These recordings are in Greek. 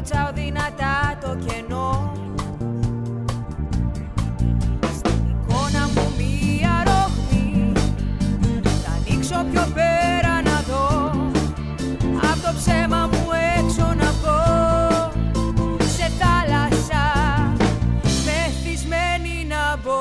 κλωτσάω δυνατά το κενό. Στην εικόνα μου μία ροχμή, θα ανοίξω πιο πέρα να δω, απ' το ψέμα μου έξω να βγω, σε θάλασσα μεθυσμένη να μπω.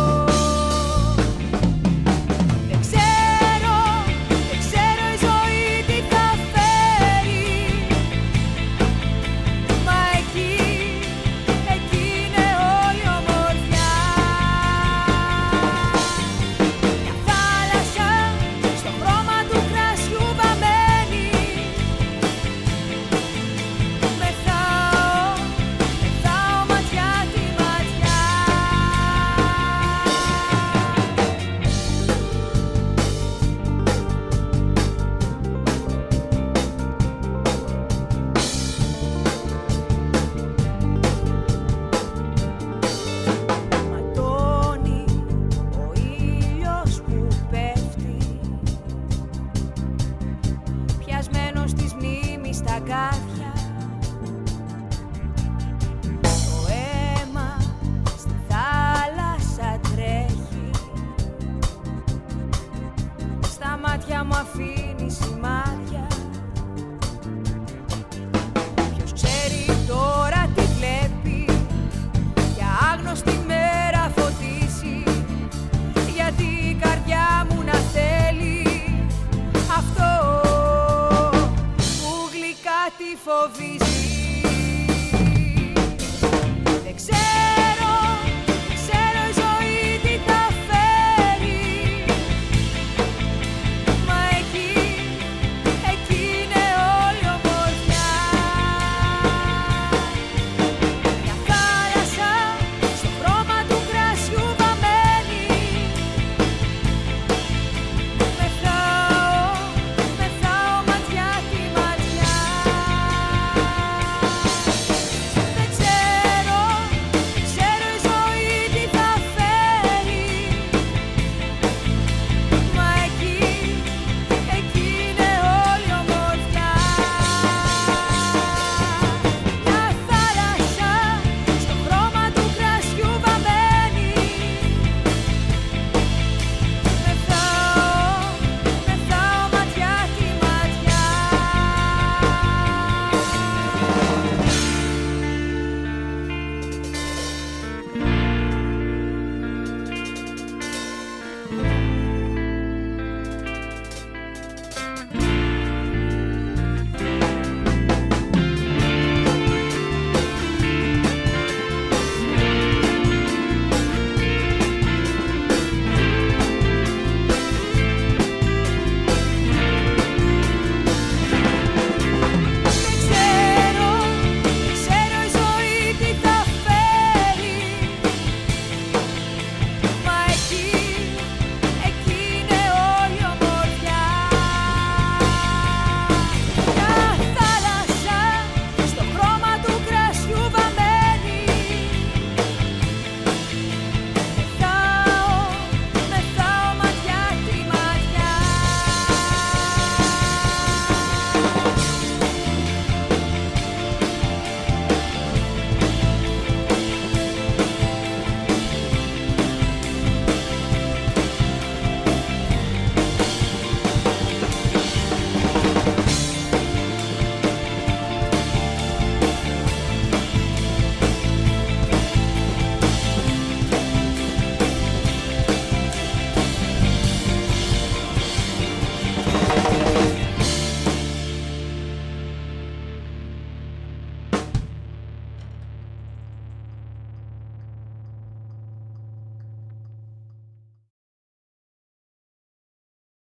Της μνήμης στα αγκάθια, το αίμα στη θάλασσα τρέχει, στα μάτια μου αφήνει σημάδια. Ποιος ξέρει τώρα τι βλέπει, για άγνωστη μέρα φωτίσει, γιατί η καρδιά μου να θέλει αυτό. Τη φοβή